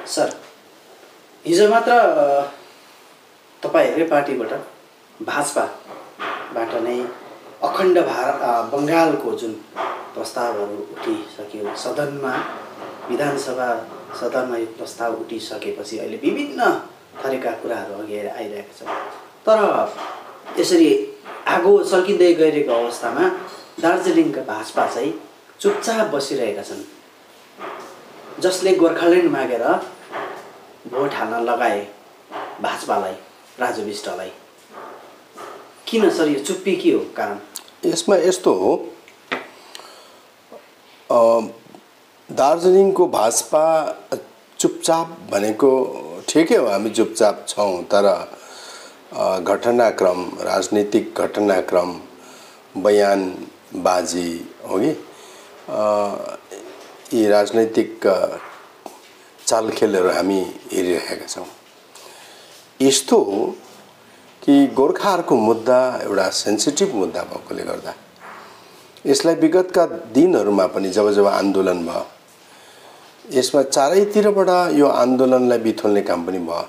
Sir, हिजो मात्र तपाईहरुकै पार्टीबाट भाजपाबाट नै अखण्ड बङ्गालको जुन प्रस्तावहरू उठिसक्यो सदनमा, विधानसभा सदनमा यो प्रस्ताव उठिसकेपछि अहिले विभिन्न थरीका कुराहरू अघि आइरहेका छन्। तर यसरी आगो सल्किँदै गइरहेको अवस्थामा दार्जिलिङका भाजपा चाहिँ चुपचाप बसिरहेका छन्, जसले गोर्खाल्यान्ड मागेर भोट हाल्न लगाए भाजपालाई, राजु विष्टलाई। किन सर यो चुप्पी के हो कारण? यसमा यस्तो हो, दार्जिलिङको भाजपा चुपचाप भनेको ठिकै हो, हामी चुपचाप छौँ, तर घटनाक्रम, राजनीतिक घटनाक्रम, बयानबाजी हो कि यी राजनीतिक चालखेलहरू हामी हेरिरहेका छौँ। यस्तो हो कि गोर्खाहरूको मुद्दा एउटा सेन्सिटिभ मुद्दा भएकोले गर्दा यसलाई विगतका दिनहरूमा पनि जब जब आन्दोलन भयो, यसमा चारैतिरबाट यो आन्दोलनलाई बिथोल्ने काम पनि भयो।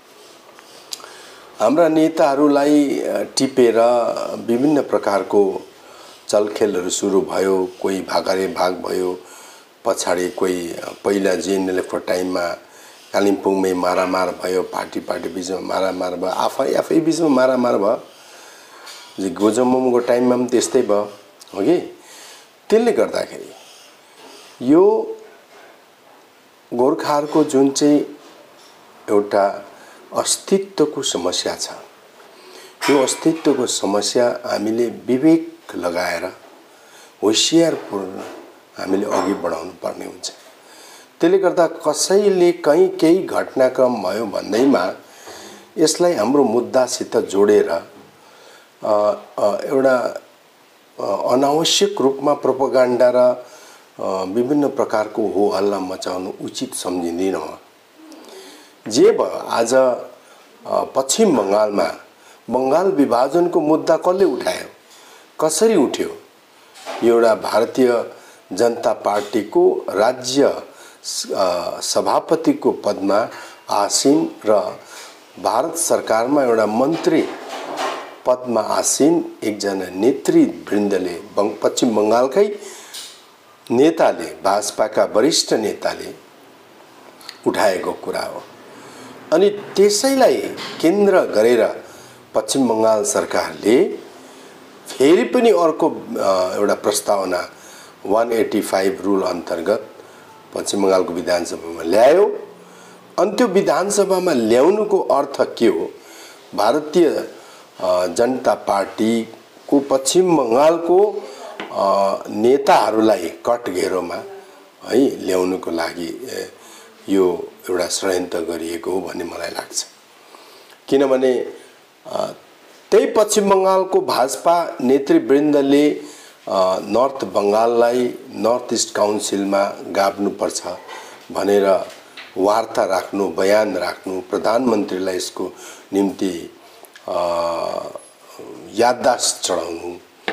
हाम्रा नेताहरूलाई टिपेर विभिन्न प्रकारको चलखेलहरू सुरु भयो। कोही भागारे भाग भयो, पछाडि कोही पहिला जिएनएलएफको टाइममा कालिम्पोङमै मारामार भयो, पार्टी बिचमा मारामार भयो, आफै बिचमा मारामार भयो। गोजममको टाइममा पनि त्यस्तै भयो हो कि। त्यसले गर्दाखेरि यो गोर्खाहरूको जुन चाहिँ एउटा अस्तित्वको समस्या छ, यो अस्तित्वको समस्या हामीले विवेक लगाएर होसियारपूर्ण हामीले अघि बढाउनु पर्ने हुन्छ। त्यसले गर्दा कसैले कहीँ केही घटनाक्रम भयो भन्दैमा यसलाई हाम्रो मुद्दासित जोडेर एउटा अनावश्यक रूपमा प्रोपोगन्डा र विभिन्न प्रकारको हो हल्ला मचाउनु उचित सम्झिँदिन। जे भयो, आज पश्चिम बङ्गालमा बङ्गाल विभाजनको मुद्दा कसले उठायो, कसरी उठ्यो? एउटा भारतीय जनता पार्टीको राज्य सभापतिको पदमा आसीन र भारत सरकारमा एउटा मन्त्री पदमा आसीन एकजना नेतृवृन्दले, पश्चिम बङ्गालकै नेताले, भाजपाका वरिष्ठ नेताले उठाएको कुरा हो। अनि त्यसैलाई केन्द्र गरेर पश्चिम बङ्गाल सरकारले फेरि पनि अर्को एउटा प्रस्तावना 185 रुल अन्तर्गत पश्चिम बङ्गालको विधानसभामा ल्यायो। अनि त्यो विधानसभामा ल्याउनुको अर्थ के हो? भारतीय जनता पार्टीको पश्चिम बङ्गालको नेताहरूलाई कटघेरोमा है ल्याउनुको लागि यो एउटा षड्यन्त्र गरिएको हो भन्ने मलाई लाग्छ। किनभने त्यही पश्चिम बङ्गालको भाजपा नेतृवृन्दले नर्थ बङ्गाललाई नर्थ इस्ट काउन्सिलमा गाभ्नुपर्छ भनेर वार्ता राख्नु, बयान राख्नु, प्रधानमन्त्रीलाई यसको निम्ति याददाश्त चढाउनु,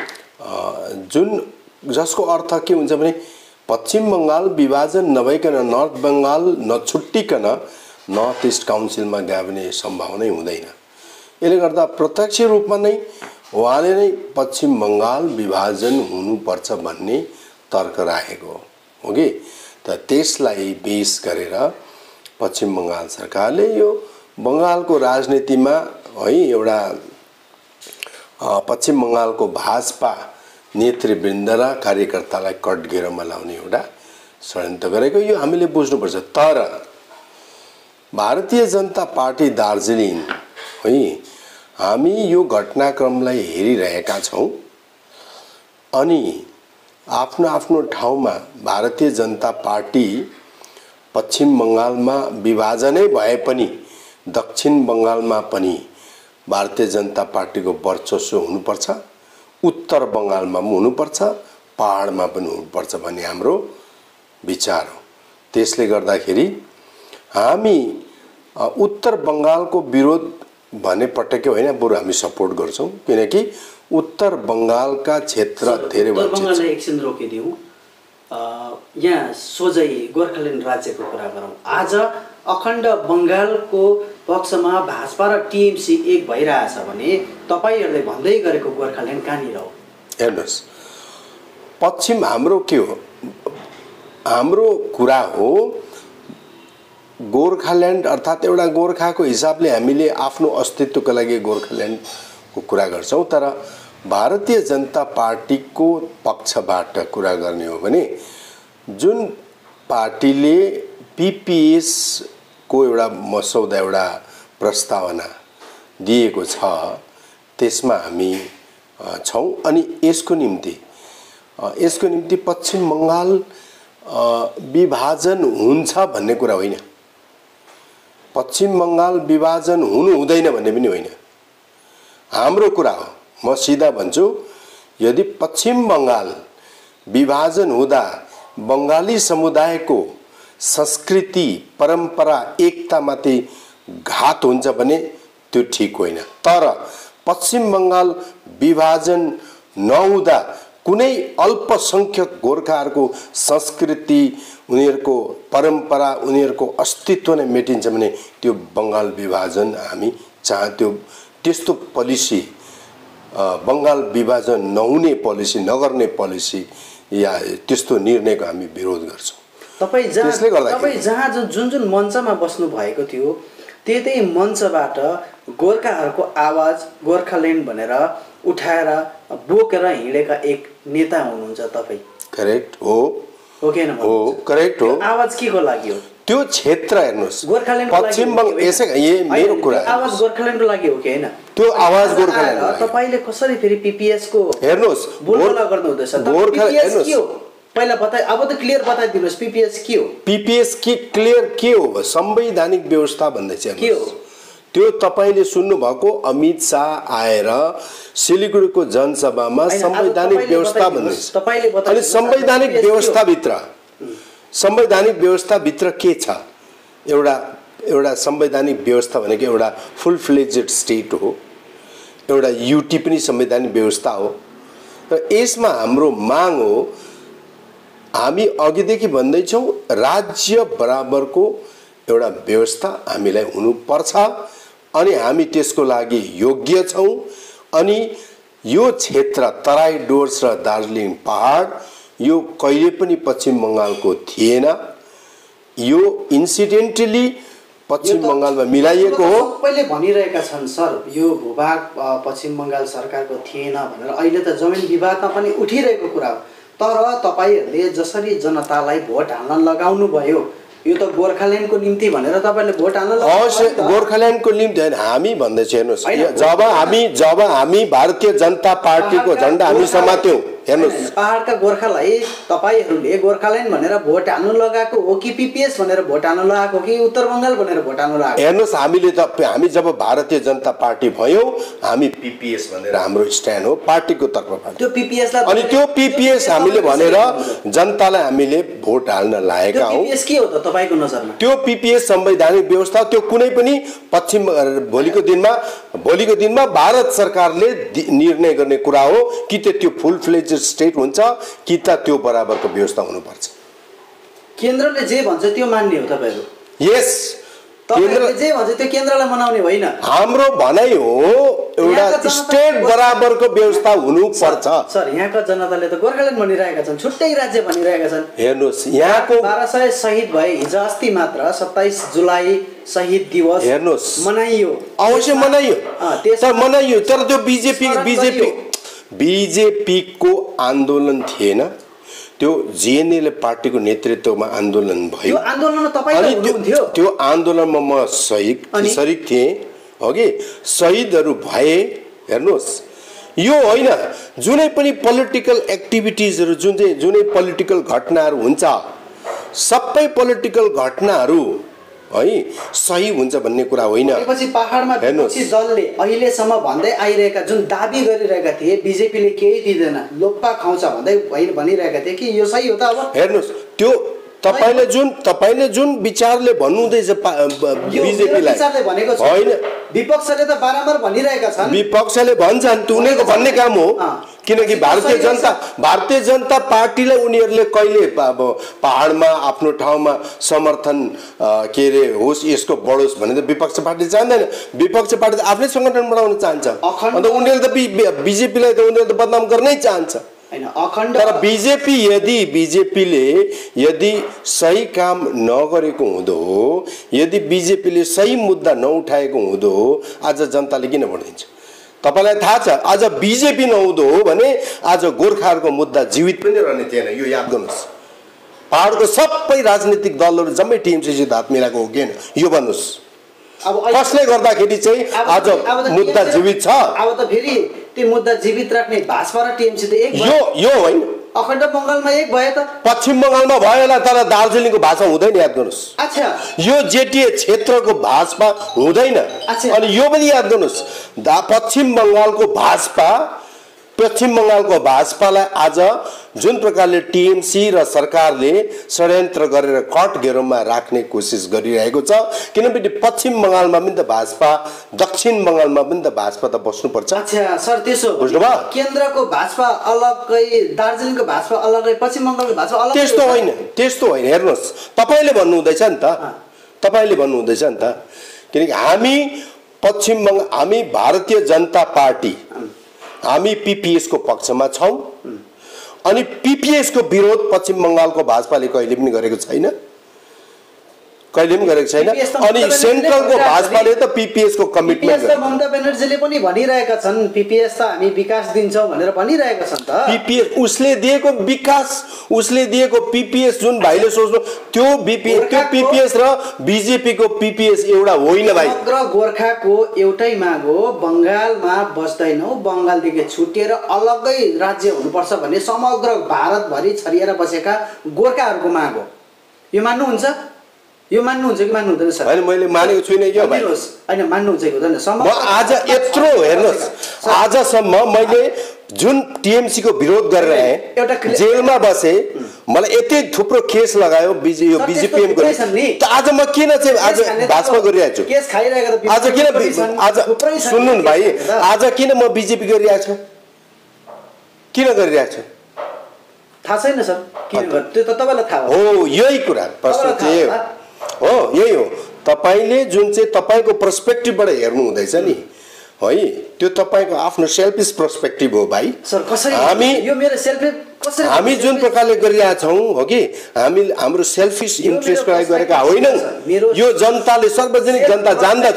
जसको अर्थ के हुन्छ भने पश्चिम बङ्गाल विभाजन नभइकन नर्थ बङ्गाल नछुट्टिकन नर्थ इस्ट काउन्सिलमा गाभ्ने सम्भावनै हुँदैन। यसले गर्दा प्रत्यक्ष रूपमा नै उहाँले नै पश्चिम बङ्गाल विभाजन हुनुपर्छ भन्ने तर्क राखेको हो कि। त त्यसलाई बेस गरेर पश्चिम बङ्गाल सरकारले यो बङ्गालको राजनीतिमा है एउटा पश्चिम बङ्गालको भाजपा नेतृवृन्द र कार्यकर्तालाई कटघेरोमा लाउने एउटा षड्यन्त्र गरेको यो हामीले बुझ्नुपर्छ। तर भारतीय जनता पार्टी दार्जिलिङ है, हामी यो घटनाक्रमलाई हेरिरहेका छौँ अनि आफ्नो आफ्नो ठाउँमा भारतीय जनता पार्टी पश्चिम बङ्गालमा विभाजनै भए पनि दक्षिण बङ्गालमा पनि भारतीय जनता पार्टीको वर्चस्व हुनुपर्छ, उत्तर बङ्गालमा पनि हुनुपर्छ, पहाडमा पनि हुनुपर्छ भन्ने हाम्रो विचार हो। त्यसले गर्दाखेरि हामी उत्तर बङ्गालको विरोध भने पटक्कै होइन, बरु हामी सपोर्ट गर्छौँ। किनकि उत्तर बङ्गालका क्षेत्र धेरै बङ्गाललाई एकछिन रोकिदिउँ। यहाँ सोझै गोर्खाल्यान्ड राज्यको कुरा गरौँ। आज अखण्ड बङ्गालको पक्षमा भाजपा र टिएमसी एक भइरहेछ भने तपाईँहरूले भन्दै गरेको गोर्खाल्यान्ड कहाँनिर हो? हेर्नुहोस्, पश्चिम हाम्रो के हो? हाम्रो कुरा हो गोर्खाल्यान्ड अर्थात् एउटा गोर्खाको हिसाबले हामीले आफ्नो अस्तित्वको लागि गोर्खाल्यान्डको कुरा गर्छौँ। तर भारतीय जनता पार्टीको पक्षबाट कुरा गर्ने हो भने जुन पार्टीले पिपिएसको एउटा मसौदा एउटा प्रस्तावना दिएको छ त्यसमा हामी छौँ। अनि यसको निम्ति पश्चिम बङ्गाल विभाजन हुन्छ भन्ने कुरा होइन, पश्चिम बङ्गाल विभाजन हुनु हुँदैन भन्ने पनि होइन। हाम्रो कुरा हो, म सिधा भन्छु, यदि पश्चिम बङ्गाल विभाजन हुँदा बङ्गाली समुदायको संस्कृति परम्परा एकतामाथि घात हुन्छ भने त्यो ठिक होइन। तर पश्चिम बङ्गाल विभाजन नहुँदा कुनै अल्पसङ्ख्यक गोर्खाहरूको संस्कृति, उनीहरूको परम्परा, उनीहरूको अस्तित्व नै मेटिन्छ भने त्यो बङ्गाल विभाजन हामी त्यस्तो पोलिसी, बङ्गाल विभाजन नहुने पोलिसी, नगर्ने पोलिसी या त्यस्तो निर्णयको हामी विरोध गर्छौँ। तपाईँ जहाँ जुन मञ्चमा बस्नु भएको थियो त्यही मञ्चबाट गोर्खाहरूको आवाज गोर्खाल्यान्ड भनेर उठाएर बोकेर हिँडेका एक नेता हुनुहुन्छ तपाईँ। करेक्ट हो कि हैन? हो, करेक्ट हो। आवाज के को लागि हो? त्यो क्षेत्र हेर्नुहोस्, गोर्खाल्यान्डको लागि पश्चिम बङ्गाल यसै मेरो कुरा, आवाज गोर्खाल्यान्डको लागि हो कि हैन? त्यो आवाज गोर्खाल्यान्डको लागि। तपाईले कसरी फेरि पिपिएस को हेर्नुहोस् बोलबोला गर्नु हुँदैछ? पिपिएस के हो पहिला बताइ, अब त क्लियर बताइदिनुस् पिपिएस के हो? पिपिएस के क्लियर के हो? संवैधानिक व्यवस्था भन्दै छ। के हो त्यो? तपाईले सुन्नु भएको अमित शाह आएर सिलिगुडीको जनसभामा संवैधानिक व्यवस्था भन्दैछ। अनि संवैधानिक व्यवस्थाभित्र के छ? एउटा संवैधानिक व्यवस्था भनेको एउटा फुल फ्लेजेड स्टेट हो, एउटा युटी पनि संवैधानिक व्यवस्था हो। र यसमा हाम्रो माग हो, हामी अघिदेखि भन्दैछौँ राज्य बराबरको एउटा व्यवस्था हामीलाई हुनुपर्छ अनि हामी त्यसको लागि योग्य छौँ। अनि यो क्षेत्र तराई डुवर्स र दार्जिलिङ पहाड यो कहिले पनि पश्चिम बङ्गालको थिएन, यो इन्सिडेन्टली पश्चिम बङ्गालमा मिलाइएको हो। सबैले भनिरहेका छन् सर यो भूभाग पश्चिम बङ्गाल सरकारको थिएन भनेर। अहिले त जमिन विवादमा पनि उठिरहेको कुरा हो। तर तपाईहरूले जसरी जनतालाई भोट हाल्न लगाउनु भयो, यो त गोर्खाल्यान्डको निम्ति भनेर तपाईले भोट हाल्न अवश्य गोर्खाल्यान्डको निम्ति हैन हामी भन्दैछ। हेर्नुहोस्, जब हामी भारतीय जनता पार्टीको झण्डा हामी समात्यौँ, हेर्नुहोस् पहाडका गोर्खालाई तपाईहरूले गोर्खाल्यान्ड भनेर भोट हाल्नु लगाएको हो कि पिपिएस भनेर भोट हाल्नु लगाएको हो कि उत्तर बङ्गाल भनेर भोट हाल्नु लगाएको? हेर्नुहोस्, हामी जब भारतीय जनता पार्टी भयौँ हामी पिपिएस भनेर हाम्रो स्ट्यान्ड हो पार्टीको तर्फबाट। त्यो पिपिएसलाई अनि त्यो पिपिएस हामीले भनेर जनतालाई हामीले भोट हाल्न लागेका हौँ। पिपिएस के हो त तपाईको नजरमा? त्यो पिपिएस संवैधानिक व्यवस्था, त्यो कुनै पनि पश्चिम भोलिको दिनमा भारत सरकारले निर्णय गर्ने कुरा हो कि त्यो फुल फ्लेज स्टेट हुन्छ कि त त्यो बराबरको व्यवस्था हुनुपर्छ। केन्द्रले जे भन्छ त्यो मान्ने हो तपाईहरु? यस, केन्द्रले जे भन्छ त्यो केन्द्रलाई मनाउने होइन। हाम्रो भनाइ हो एउटा स्टेट बराबरको व्यवस्था हुनुपर्छ। सर यहाँका जनताले त गोर्खाल्यान्ड भनिरहेका छन्, छुट्टै राज्य भनिरहेका छन्। हेर्नुहोस्, यहाँको 1200 शहीद भए हिजो अस्ति मात्र 27 जुलाई शहीद दिवस हेर्नुहोस् मनाइयो। अवश्य मनाइयो, तर मनाइयो, तर त्यो बिजेपी को आन्दोलन थिएन, त्यो जिएनएल पार्टीको नेतृत्वमा आन्दोलन भयो। त्यो आन्दोलनमा तपाईँ हुनुहुन्थ्यो? त्यो आन्दोलनमा म शरीक थिएँ, हो कि शहीदहरू भए। हेर्नुहोस्, यो होइन जुनै पनि पोलिटिकल एक्टिभिटिजहरू जुनै पोलिटिकल घटनाहरू हुन्छ, सबै पोलिटिकल घटनाहरू है सही हुन्छ भन्ने कुरा होइन। त्यसपछि पहाडमा विपक्षी दलले अहिलेसम्म भन्दै आइरहेका जुन दाबी गरिरहेका थिए बिजेपीले केही दिँदैन, लोप्पा खाउँछ भन्दै भनिरहेका थिए कि यो सही हो त? अब हेर्नुहोस्, त्यो तपाईले जुन विचारले भन्नुहुँदैछ बिजेपीलाई होइन, विपक्षले त बारम्बार भनिरहेका छन्। विपक्षले भन्छन्, उनीहरूको भन्ने काम हो। किनकि भारतीय जनता पार्टीलाई उनीहरूले कहिले अब पहाडमा आफ्नो ठाउँमा समर्थन के अरे होस् यसको बढोस् भने त विपक्ष पार्टी चाहँदैन। विपक्ष पार्टी त आफ्नै सङ्गठन बढाउन चाहन्छ। अन्त उनीहरूले त बिजेपीलाई त उनीहरूले त बदनाम गर्नै चाहन्छ। तर बिजेपीले यदि सही काम नगरेको हुँदो हो, यदि बिजेपीले सही मुद्दा नउठाएको हुँदो हो, आज जनताले किन भोट दिन्छ? तपाईलाई थाहा छ आज बिजेपी नहुँदो हो भने आज गोर्खाहरूको मुद्दा जीवित पनि रहने थिएन। यो याद गर्नुहोस्। पहाडको सबै राजनीतिक दलहरू जम्मै टिएमसीसित हात मिलाएको हो कि यो भन्नुहोस्। अब कसले गर्दाखेरि चाहिँ आज मुद्दा जीवित छ? अब त फेरि त्यो मुद्दा जीवित राख्ने भाजपा र टिएमसी त एक यो होइन। अखण्ड बङ्गालमा एक भयो त, पश्चिम बङ्गालमा भयो होला, तर दार्जिलिङको भाषा हुँदैन, याद गर्नुहोस्। अच्छा, यो जेटिए क्षेत्रको भाजपा हुँदैन। अनि यो पनि याद गर्नुहोस्, पश्चिम बङ्गालको भाजपालाई आज जुन प्रकारले टिएमसी र सरकारले षड्यन्त्र गरेर कठघेरोमा राख्ने कोसिस गरिरहेको छ, किनभने पश्चिम बङ्गालमा पनि त भाजपा, दक्षिण बङ्गालमा पनि त भाजपा त बस्नुपर्छ। अच्छा सर, त्यसो बुझ्नुभयो? केन्द्रको भाजपा अलग्गै, दार्जिलिङको भाजपा अलग्गै, पश्चिम बङ्गालको भाजपा अलग्गै? त्यस्तो होइन। हेर्नुहोस्, तपाईँले भन्नुहुँदैछ नि त, किनकि हामी भारतीय जनता पार्टी, हामी पीपीएसको पक्षमा छौँ। अनि पीपीएसको विरोध पश्चिम बङ्गालको भाजपाले कहिले पनि गरेको छैन। अनि सेन्ट्रलको भाजपाले त पीपीएसको कमिटमेन्ट गर्छ। ममता ब्यानर्जीले पनि भनिरहेका छन् पीपीएस त हामी विकास दिन्छौँ भनेर भनिरहेका छन् त। पीपीएस उसले दिएको विकास, उसले दिएको पीपीएस जुन भाइले सोच्नु, त्यो पीपीएस र बीजेपीको पीपीएस एउटा होइन भाइ। समग्र गोर्खाको एउटै माग हो, बङ्गालमा बस्दैनौ, बङ्गालदेखि छुटिएर अलग्गै राज्य हुनुपर्छ भन्ने समग्र भारतभरि छरिएर बसेका गोर्खाहरूको माग हो। यो मान्नुहुन्छ कि मान्नुहुँदैन सर? होइन, मैले मानेको छुइनँ क्या भाइ। होइन, मान्नुहुन्छ कि हुँदैन? म आज यत्रो हेर्नुहोस्, आजसम्म मैले जुन टिएमसीको विरोध गरेर आएँ, जेलमा बसेँ, मलाई यति थुप्रो केस लगायो बिजेपीएम त आज म किन चाहिँ आज भाजपा गरिरहेको छु? केस खाइरहेको त आज किन? आज सुन्नु न भाइ, आज किन म बिजेपी गरिरहेको छु? किन गरिरहेको छु थाहा छैन सर। किन? त्यो त तपाईँलाई थाहा हो। यही कुरा प्रश्न चाहिँ हो, यही हो। तपाईले जुन चाहिँ तपाईको पर्सपेक्टिभबाट हेर्नु हुँदैछ नि, है, त्यो तपाईको आफ्नो सेल्फिस पर्सपेक्टिभ हो भाइ। सर कसरी यो मेरो सेल्फिस कसरी? हामी जुन प्रकारले गरिरहेका छौँ हो कि हाम्रो सेल्फिस इन्ट्रेस्टको लागि गरेका होइनौँ। यो जनताले, सार्वजनिक जनता जान्दछ।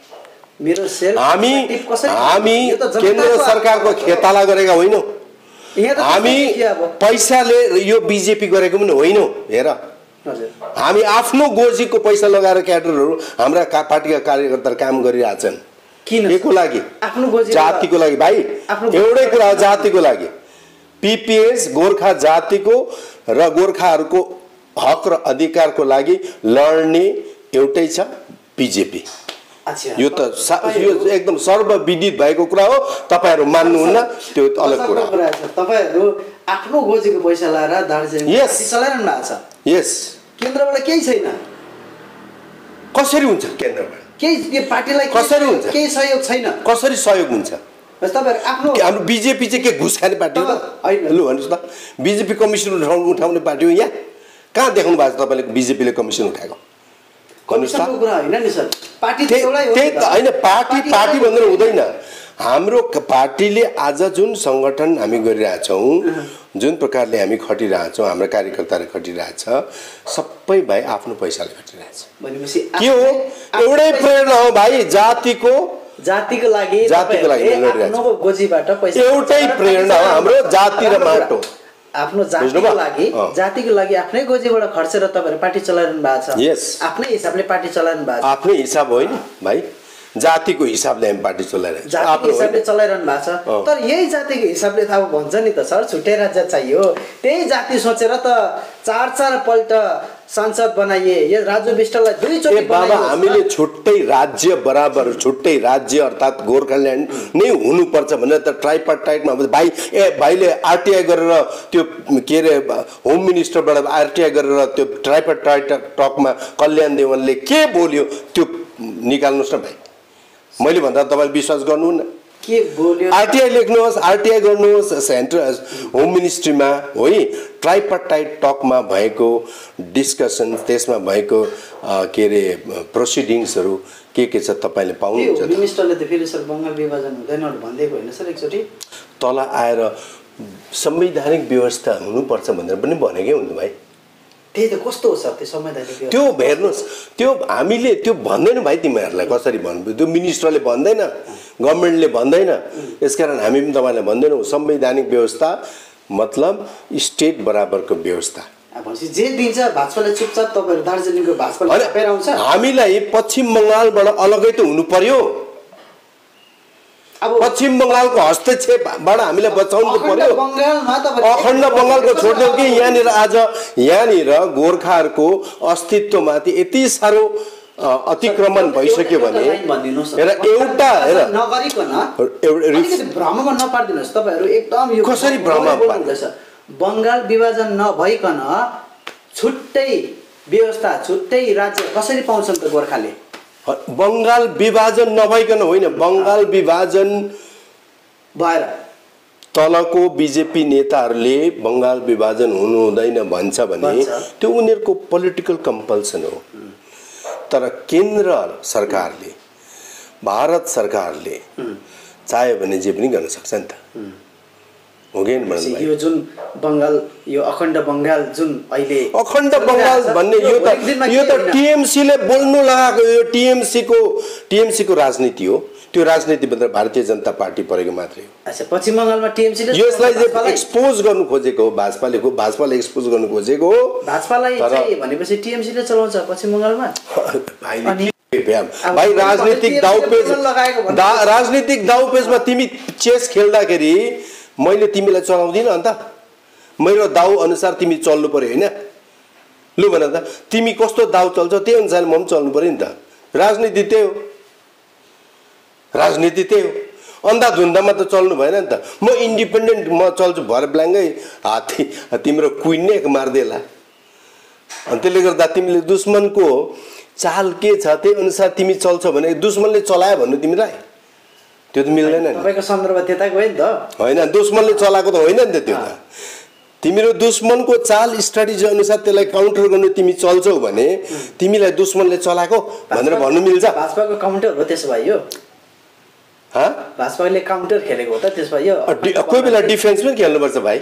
हामी केन्द्र सरकारको खेताला गरेका होइनौँ। हामी पैसाले यो बिजेपी गरेको पनि होइनौँ। हेर, हामी आफ्नो गोजीको पैसा लगाएर क्याडरहरू हाम्रा पार्टीका कार्यकर्ताहरू काम गरिरहेछन्। केको लागि? आफ्नो गोजी, जातिको लागि भाइ। एउटै कुरा हो, जातिको लागि। पीपीएस गोर्खा जातिको र गोर्खाहरूको हक र अधिकारको लागि लड्ने एउटै छ, बिजेपी। यो त यो एकदम सर्वविदित भएको कुरा हो। तपाईहरु मान्नुहुन्न, त्यो अलग कुरा हो। तपाईहरु आफ्नो गोजीको पैसा लाएर दार्जिलिङ चलाइरहनु भएको छ। यस, केन्द्रबाट केही छैन। कसरी हुन्छ केन्द्रबाट? केही पार्टीलाई कसरी हुन्छ? केही सहयोग छैन। कसरी सहयोग हुन्छ? तपाईहरु आफ्नो हाम्रो बिजेपी चाहिँ के घुस खाने पार्टी हो? लु भन्नुस् त, बिजेपी कमिसन उठाउने पार्टी हो यहाँ? कहाँ देख्नु भएको छ तपाईले बिजेपीले कमिसन उठाएको? कमिसनको कुरा हैन नि सर, पार्टी त एउटै हो। त्यही त हैन, पार्टी भनेर हुँदैन। हाम्रो पार्टीले आज जुन संगठन हामी गरिरहेछौँ, जुन प्रकारले हामी खटिरहेछौँ, हाम्रो कार्यकर्ताले खटिरहेछ, सबै भाइ आफ्नो पैसाले खटिरहेछ। भनेपछि के हो? एउटै प्रेरणा हो भाइ, जातिको लागि आफ्नो गोजीबाट पैसा, एउटै प्रेरणा हो हाम्रो, जाति र माटो। आफ्नो जातिको लागि आफ्नै गोजीबाट खर्चेर तपाईहरु पार्टी चलाइरहनु भएको छ। यस, आफ्नै हिसाबले पार्टी चलाइरहनु भएको छ। आफ्नै हिसाब होइन भाइ, जातिको हिसाबले हामी पार्टी चलाइरहेको छ। जातिको हिसाबले चलाइरहनु भएको छ। तर यही जातिको हिसाबले त अब भन्छ नि त सर, छुट्टै राज्य चाहियो। त्यही जाति सोचेर त 4 पल्ट सांसद बनाइए। यो राजु विष्टलाई 2 चोटि बाबा, हामीले छुट्टै राज्य बराबर, छुट्टै राज्य अर्थात् गोर्खाल्यान्ड नै हुनुपर्छ भनेर त ट्राइपार्टाइटमा भाइ भाइले आरटीआई गरेर त्यो के अरे होम मिनिस्टरबाट आरटीआई गरेर त्यो ट्राइपार्टाइट टकमा कल्याण देवनले के बोल्यो त्यो निकाल्नुहोस् न भाइ। मैले भन्दा तपाईले विश्वास गर्नुहुन्न। के बोल्यो आरटीआई लेख्नुहोस्, आरटीआई गर्नुहोस्, सेन्ट्रल होम मिनिस्ट्रीमा है ट्राइपार्टाइट टकमा भएको डिस्कसन, त्यसमा भएको के अरे प्रोसिडिङ्सहरू के छ तपाईँले पाउनुहुन्छ? मिनिस्टरले त फेरि सर बङ्गाल विभाजन हुँदैन भनिदिएको होइन सर एकचोटि? तल आएर संवैधानिक व्यवस्था हुनुपर्छ भनेर पनि भनेकै हुन्छ भाइ। त्यही त कस्तो हो सर त्यो संवैधानिक? त्यो हेर्नुहोस्, त्यो हामीले त्यो भन्दैन भाइ, तिमीहरूलाई कसरी भन्नु? त्यो मिनिस्टरले भन्दैन, गभर्मेन्टले भन्दैन, यसकारण हामी पनि तपाईँलाई भन्दैनौँ। संवैधानिक व्यवस्था मतलब स्टेट बराबरको व्यवस्था। भनेपछि जे दिन्छ भाजपाले चुपचाप तपाईँहरू दार्जिलिङको भाजपाले छापेर आउँछ। हामीलाई पश्चिम बङ्गालबाट अलगै त हुनु पर्यो। अब पश्चिम बङ्गालको हस्तक्षेपबाट हामीलाई बचाउनु पर्यो। अखण्ड बङ्गालको छोड्दै कि यहाँनिर गोर्खाहरूको अस्तित्वमाथि यति साह्रो अतिक्रमण भइसक्यो भने एउटा भ्रममा नपारिदिनुहोस् तपाईँहरू एकदम। यो कसरी भ्रममा पार्दैछ? बङ्गाल विभाजन नभइकन छुट्टै व्यवस्था, छुट्टै राज्य कसरी पाउँछन् त गोर्खाले? बङ्गाल विभाजन नभइकन होइन, बङ्गाल विभाजन भएर तलको बिजेपी नेताहरूले बङ्गाल विभाजन हुनु हुँदैन भन्छ भने त्यो उनीहरूको पोलिटिकल कम्पल्सन हो। तर केन्द्र सरकारले, भारत सरकारले चाह्यो भने जे पनि गर्न सक्छ नि त, हो कि होइन? यो जुन बङ्गाल, यो अखण्ड बङ्गाल जुन अहिले अखण्ड बङ्गाल भन्ने यो त टिएमसीले बोल्नु लगाएको, यो टिएमसीको राजनीति हो। त्यो राजनीतिभित्र भारतीय जनता पार्टी परेको मात्रै हो। अच्छा, पश्चिम बङ्गालमा टिएमसीले यसलाई एक्सपोज गर्नु खोजेको हो, भाजपाले एक्सपोज गर्नु खोजेको हो। भाजपालाई चाहिँ भनेपछि टिएमसीले चलाउँछ पश्चिम बङ्गालमा। भाइ राजनीतिक दाउपेचमा तिमी चेस खेल्दाखेरि मैले तिमीलाई चलाउँदिनँ अन्त, मेरो दाउ अनुसार तिमी चल्नु पर्यो होइन? लु भन त, तिमी कस्तो दाउ चल्छ त्यही अनुसार म पनि चल्नु पर्यो नि त। राजनीति त्यही हो, राजनीति त्यही हो। अन्धाधुन्दामा त चल्नु भएन नि त। म इन्डिपेन्डेन्ट म चल्छु भर ब्ल्याङ्कै हात्ती तिम्रो क्विन नै मारिदेला। अनि त्यसले गर्दा तिमीले दुश्मनको चाल के छ त्यही अनुसार तिमी चल्छौ भने दुश्मनले चलायो भन्नु तिमीलाई त्यो त मिल्दैन नि। तपाईको सन्दर्भ त्यता गयो नि त। होइन, दुश्मनले चलाएको त होइन नि त त्यो त। तिम्रो दुश्मनको चाल स्ट्राटेजी अनुसार त्यसलाई काउन्टर गर्नु तिमी चल्छौ भने तिमीलाई दुश्मनले चलाएको भनेर भन्नु मिल्छ? भाजपाको काउन्टर हो त्यसो भए यो? भाजपाले काउन्टर खेलेको हो त त्यसो भए यो? कोही बेला डिफेन्स पनि खेल्नुपर्छ भाइ।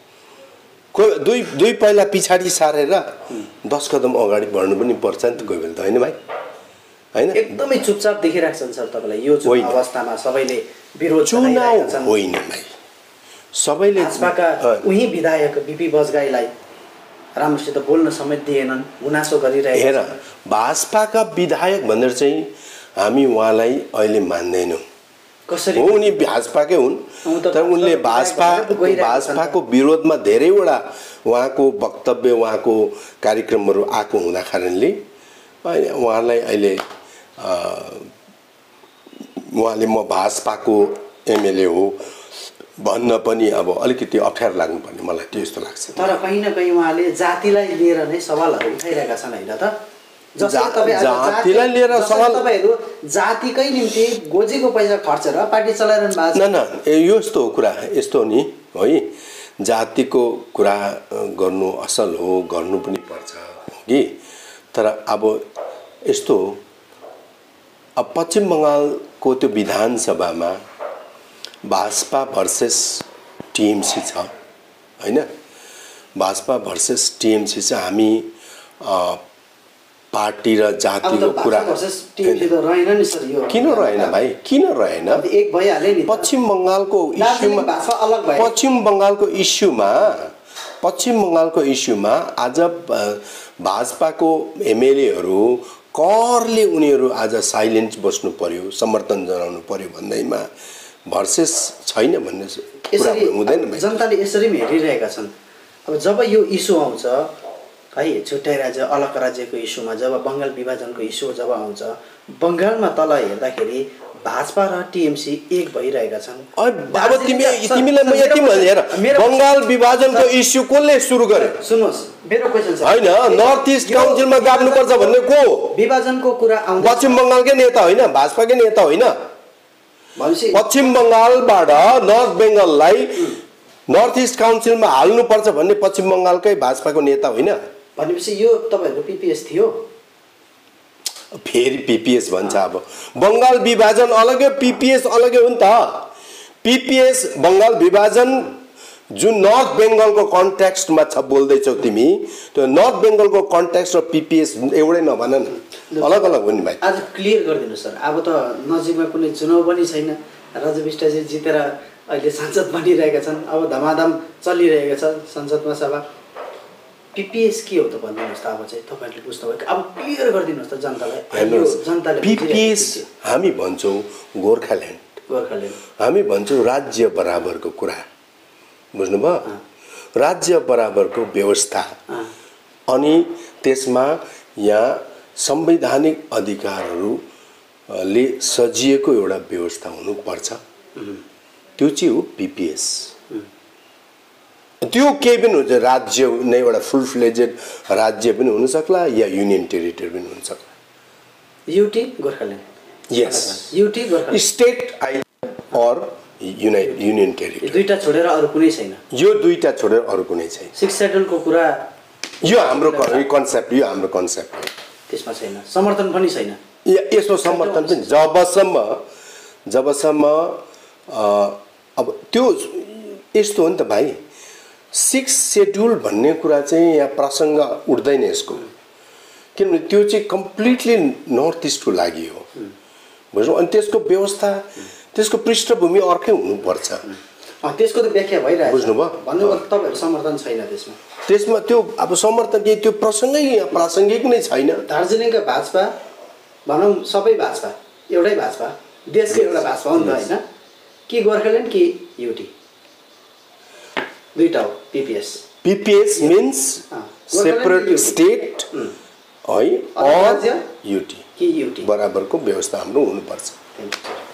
दुई पाइला पछाडि सारेर 10 कदम अगाडि बढ्नु पनि पर्छ नि त कोही बेला त, होइन भाइ? होइन, एकदमै चुपचाप देखिराख्छन् सर तपाईँलाई यो अवस्थामा सबैले विरोध चुनाव होइन भाइ। सबैले भाजपाका उही विधायक बिपी बजगाईलाई राम्रोसित बोल्न समेत दिएनन्, गुनासो गरिरहेका। हेर, भाजपाका विधायक भनेर चाहिँ हामी उहाँलाई अहिले मान्दैनौँ। कसरी? उनी भाजपाकै हुन्, तर उनले भाजपाको विरोधमा धेरैवटा उहाँको वक्तव्य, उहाँको कार्यक्रमहरू आएको हुँदा कारणले उहाँलाई अहिले उहाँले म भाजपाको एमएलए हो भन्न पनि अब अलिकति अप्ठ्यारो लाग्नुपर्ने मलाई त्यस्तो लाग्छ। तर कहीँ न कहीँ उहाँले जातिलाई लिएर नै सवालहरू उठाइरहेका छन् होइन त? जातिलाई लिएर सवाल, तपाईँहरू जातिकै निम्ति गोजीको पैसा खर्चेर पार्टी चलाइरहनु भएको छ। न यस्तो कुरा, यस्तो नि है, जातिको कुरा गर्नु असल हो, गर्नु पनि पर्छ कि। तर अब यस्तो अब पश्चिम बङ्गालको त्यो विधानसभामा भाजपा भर्सेस टिएमसी छ होइन? भाजपा भर्सेस टिएमसी चाहिँ हामी पार्टी र जातिको कुरा किन रहेन भाइ? किन रहेन? एक भइहाल्यो नि। पश्चिम बङ्गालको इस्युमा आज भाजपाको एमएलएहरू करले उनीहरू आज साइलेन्ट बस्नु पर्यो, समर्थन जनाउनु पर्यो भन्दैमा भर्सेस छैन भन्ने कुरा हुँदैन। जनताले यसरी पनि हेरिरहेका छन्। अब जब यो इस्यु आउँछ है, छुट्टै राज्य अलग राज्यको इस्युमा, जब बङ्गाल विभाजनको इस्यु जब आउँछ, बङ्गालमा तल हेर्दाखेरि भाजपा र टिएमसी एक भइरहेका छन्। अब तिमीलाई म यति भनेर बङ्गाल विभाजनको इस्यु कसले सुरु गर्यो? सुन्नुहोस्, मेरो क्वेसन छ होइन, नर्थ इस्ट काउन्सिलमा गाड्नुपर्छ भन्ने को? विभाजनको कुरा आउँछ, पश्चिम बङ्गालकै नेता होइन, भाजपाकै नेता होइन। भनेपछि पश्चिम बङ्गालबाट नर्थ बेङ्गललाई नर्थ इस्ट काउन्सिलमा हाल्नुपर्छ भन्ने पश्चिम बङ्गालकै भाजपाको नेता होइन। भनेपछि यो तपाईँहरूको पिपिएस थियो। फेरि पिपिएस भन्छ। अब बङ्गाल विभाजन अलग्गै पिपिएस अलग्गै हो नि त। पिपिएस बङ्गाल विभाजन जुन नर्थ बेङ्गलको कन्टेक्स्टमा छ बोल्दैछौ तिमी, त्यो नर्थ बेङ्गलको कन्टेक्स्ट र पिपिएस एउटै नभन न, अलग अलग हो नि भाइ। आज क्लियर गरिदिनु सर। अब त नजिकमा कुनै चुनाव पनि छैन, राजु विष्टजी जितेर अहिले सांसद बनिरहेका छन्, अब धमाधम चलिरहेको छ संसदमा सभा। पिपिएस के हो त भनिदिनुहोस् त। अब चाहिँ तपाईँहरूले बुझ्नुभयो, अब क्लियर गरिदिनुहोस् त जनतालाई। पिपिएस हामी भन्छौँ गोर्खाल्यान्ड, हामी भन्छौँ राज्य बराबरको कुरा, बुझ्नुभयो? राज्य बराबरको व्यवस्था, अनि त्यसमा यहाँ संवैधानिक अधिकारहरूले सजिएको एउटा व्यवस्था हुनुपर्छ। त्यो चाहिँ हो पिपिएस। त्यो केही पनि हुन्छ, राज्य नै एउटा फुल फ्लेजेड राज्य पनि हुन सक्ला या युनियन टेरिटरी पनि हुन सक्ला। UT Gorkhaland, yes, UT Gorkhaland, state or union territory, दुईटा छोडेर अरू कुनै छैन। यो दुईटा छोडेर अरू कुनै छैन। 6 सेड्युलको कुरा यो हाम्रो कन्सेप्ट, यो हाम्रो कन्सेप्ट हो। त्यसमा छैन, समर्थन पनि छैन। यसको समर्थन पनि जबसम्म अब त्यो यस्तो हो नि त भाइ। 6 सेड्युल भन्ने कुरा चाहिँ यहाँ प्रसङ्ग उठ्दैन यसको, किनभने त्यो चाहिँ कम्प्लिटली नर्थ इस्टको लागि हो, बुझ्नु? अनि त्यसको व्यवस्था, त्यसको पृष्ठभूमि अर्कै हुनुपर्छ। त्यसको त व्याख्या भइरहेको, बुझ्नुभयो? भन्नुभयो तपाईँहरू समर्थन छैन त्यसमा त्यो अब समर्थन के, त्यो प्रसङ्गै यहाँ प्रासङ्गिक नै छैन। दार्जिलिङका भाजपा भनौँ, सबै भाजपा एउटै भाजपा, देशको एउटा भाजपा हो नि त, होइन? कि गोर्खाल्यान्ड कि युटी, दुईटा हो PPS. PPS means separate state है, अर युटी कि युटी बराबरको व्यवस्था हाम्रो हुनुपर्छ।